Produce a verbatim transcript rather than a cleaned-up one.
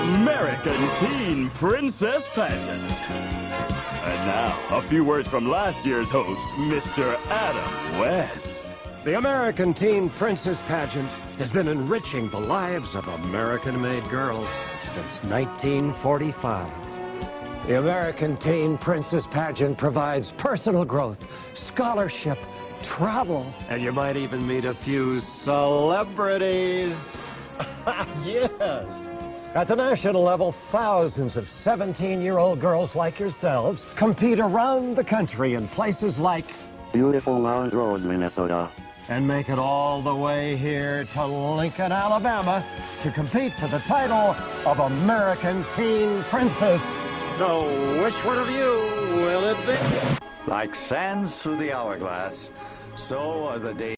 American Teen Princess Pageant. And now, a few words from last year's host, Mister Adam West. The American Teen Princess Pageant has been enriching the lives of American-made girls since nineteen forty-five. The American Teen Princess Pageant provides personal growth, scholarship, travel, and you might even meet a few celebrities. Yes! At the national level, thousands of seventeen-year-old girls like yourselves compete around the country in places like beautiful Mount Rose, Minnesota, and make it all the way here to Lincoln, Alabama to compete for the title of American Teen Princess. So which one of you will it be? Like sands through the hourglass, so are the days.